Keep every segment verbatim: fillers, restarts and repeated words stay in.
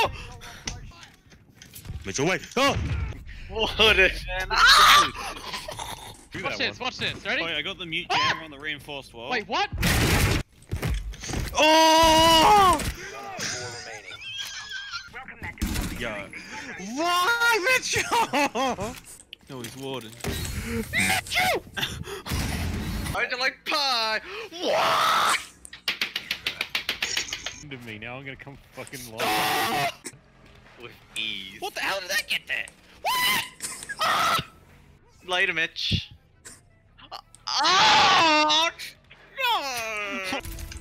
Mitchell, wait! Oh! What a... Watch this, watch this, ready? Wait, I got the mute jammer on the reinforced wall. Wait, what? Oh! Yeah. Why, Mitchell? No, he's warden. Mitchell! I don't like pie! What? To me now, I'm gonna come fucking live. With ease. What the hell did that get there? What? Later, Mitch. Oh! No!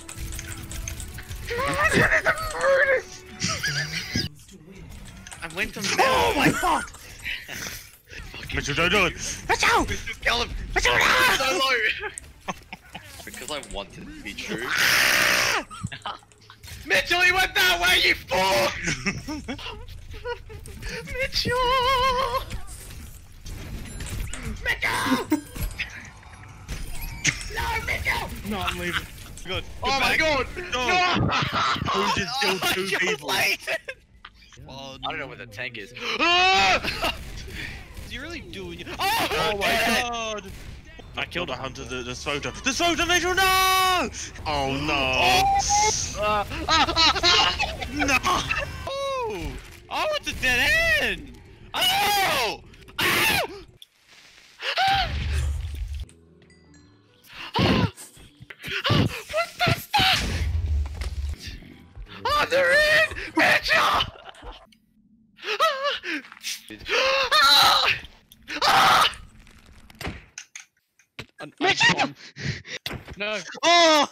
I went to Oh my god! Mitchell, don't do it! Mitchell! Mitchell, kill him! Mitchell, So low! Because I wanted it to be true. Mitchell, he went that way, you fool! Mitchell! Mitchell! No, Mitchell! No, I'm leaving. Good. Oh my god! No! Who just killed two You people? played it. I don't know where the tank is. Ah! Is he really doing it? Oh, Oh my god! I killed a hunter, the, the photo. The photo, Mitchell, no! Oh no! Uh, ah, ah, ah. No! Oh! Oh, it's a dead end! Oh! Ah! What the stuff? Oh, they're in! Mitchell! Ah! Ah! Mitchell! No. Oh!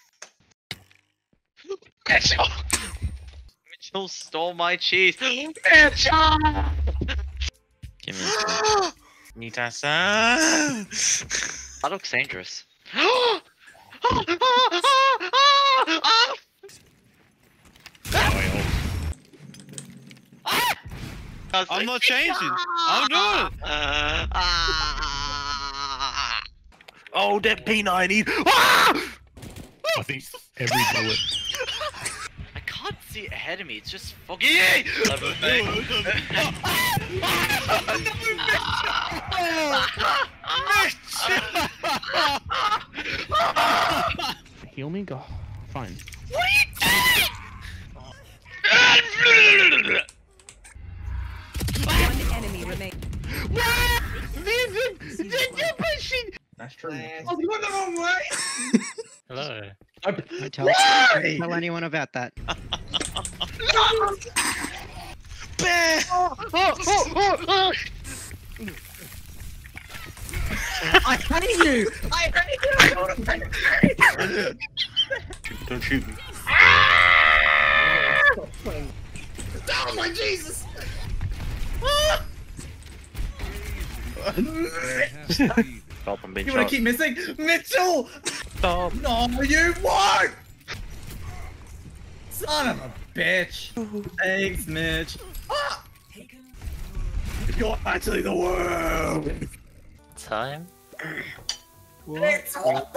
Mitchell! Mitchell stole my cheese. Mitchell! Give me a Nita-san! That looks dangerous. I'm not changing. I'm doing it. Oh, that peanut I need. Ah! I think every bullet. I can't see it ahead of me. It's just foggy. Heal me? Go. Fine. What are you doing? One enemy remains. That's true. Oh, you went the wrong way! Hello. Don't tell, don't tell anyone about that. Bear! Oh, oh, oh, oh. I hate you! I hate you! Don't shoot me. Oh my Jesus! Stop and be You wanna keep missing? Mitchell! Stop. No, you won't! Son of a bitch! Thanks, Mitch. Ah! You're actually the world! Time? It's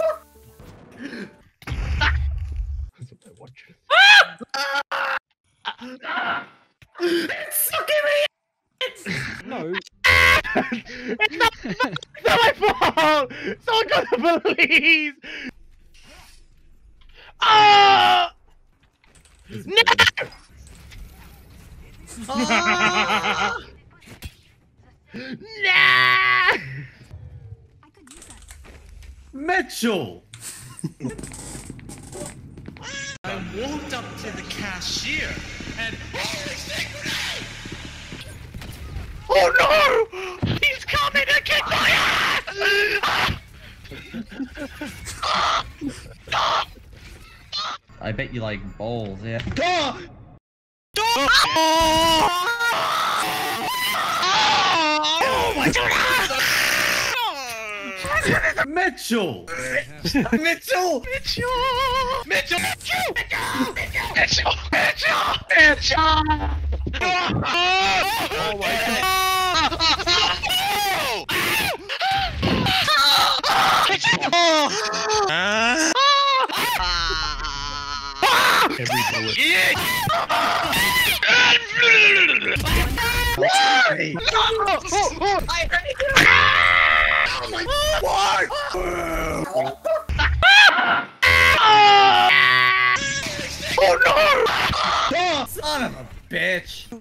It's sucking me! No. It's not, it's not my fault! Someone got the police! Ah! No! Ah! Nah! Mitchell! I walked up to the cashier and Oh no! He's coming to kick my ass! I bet you like balls, yeah. Ah! Oh my god! Mitchell! Mitchell! Mitchell! Mitchell! Mitchell! Mitchell! Mitchell! Mitchell! Mitchell! Oh my god! Every bullet. Yeah! Hey. I hate you! Oh my god! Oh no! Oh, son of a bitch!